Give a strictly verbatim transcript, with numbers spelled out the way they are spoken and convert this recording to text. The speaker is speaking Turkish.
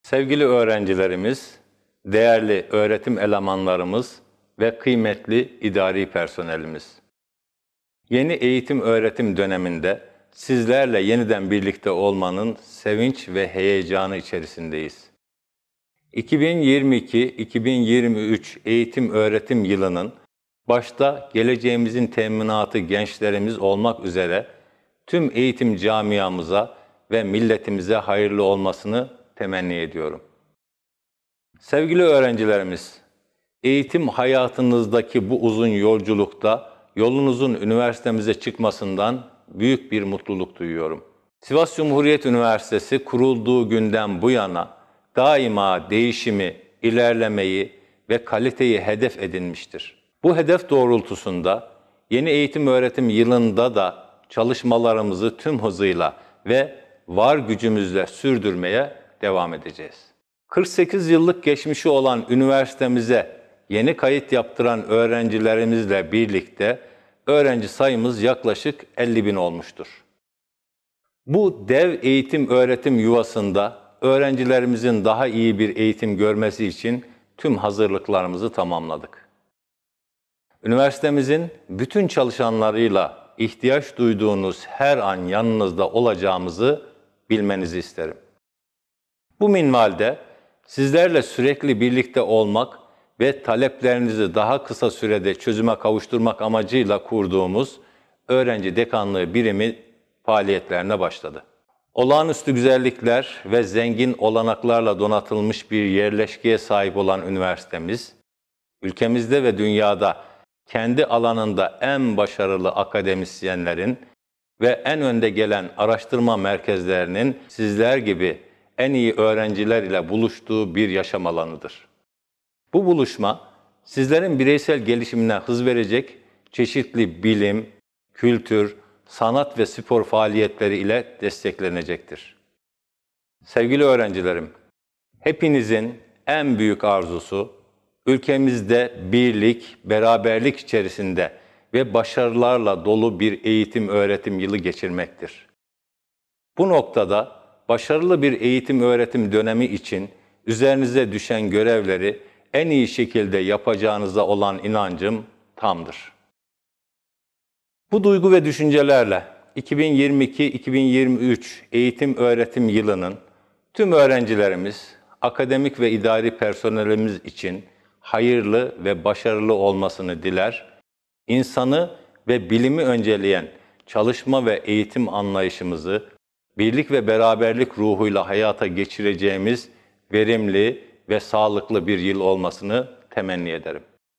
Sevgili öğrencilerimiz, değerli öğretim elemanlarımız ve kıymetli idari personelimiz. Yeni eğitim-öğretim döneminde sizlerle yeniden birlikte olmanın sevinç ve heyecanı içerisindeyiz. iki bin yirmi iki iki bin yirmi üç eğitim-öğretim yılının başta geleceğimizin teminatı gençlerimiz olmak üzere tüm eğitim camiamıza ve milletimize hayırlı olmasını temenni ediyorum. Sevgili öğrencilerimiz, eğitim hayatınızdaki bu uzun yolculukta yolunuzun üniversitemize çıkmasından büyük bir mutluluk duyuyorum. Sivas Cumhuriyet Üniversitesi kurulduğu günden bu yana daima değişimi, ilerlemeyi ve kaliteyi hedef edinmiştir. Bu hedef doğrultusunda yeni eğitim-öğretim yılında da çalışmalarımızı tüm hızıyla ve var gücümüzle sürdürmeye devam edeceğiz. kırk sekiz yıllık geçmişi olan üniversitemize yeni kayıt yaptıran öğrencilerimizle birlikte öğrenci sayımız yaklaşık elli bin olmuştur. Bu dev eğitim-öğretim yuvasında öğrencilerimizin daha iyi bir eğitim görmesi için tüm hazırlıklarımızı tamamladık. Üniversitemizin bütün çalışanlarıyla ihtiyaç duyduğunuz her an yanınızda olacağımızı bilmenizi isterim. Bu minvalde sizlerle sürekli birlikte olmak ve taleplerinizi daha kısa sürede çözüme kavuşturmak amacıyla kurduğumuz öğrenci dekanlığı birimi faaliyetlerine başladı. Olağanüstü güzellikler ve zengin olanaklarla donatılmış bir yerleşkeye sahip olan üniversitemiz, ülkemizde ve dünyada kendi alanında en başarılı akademisyenlerin ve en önde gelen araştırma merkezlerinin sizler gibi en iyi öğrenciler ile buluştuğu bir yaşam alanıdır. Bu buluşma, sizlerin bireysel gelişimine hız verecek çeşitli bilim, kültür, sanat ve spor faaliyetleri ile desteklenecektir. Sevgili öğrencilerim, hepinizin en büyük arzusu, ülkemizde birlik, beraberlik içerisinde ve başarılarla dolu bir eğitim-öğretim yılı geçirmektir. Bu noktada başarılı bir eğitim-öğretim dönemi için üzerinize düşen görevleri en iyi şekilde yapacağınıza olan inancım tamdır. Bu duygu ve düşüncelerle iki bin yirmi iki iki bin yirmi üç eğitim-öğretim yılının tüm öğrencilerimiz, akademik ve idari personelimiz için hayırlı ve başarılı olmasını diler, insanı ve bilimi önceleyen çalışma ve eğitim anlayışımızı birlik ve beraberlik ruhuyla hayata geçireceğimiz verimli ve sağlıklı bir yıl olmasını temenni ederim.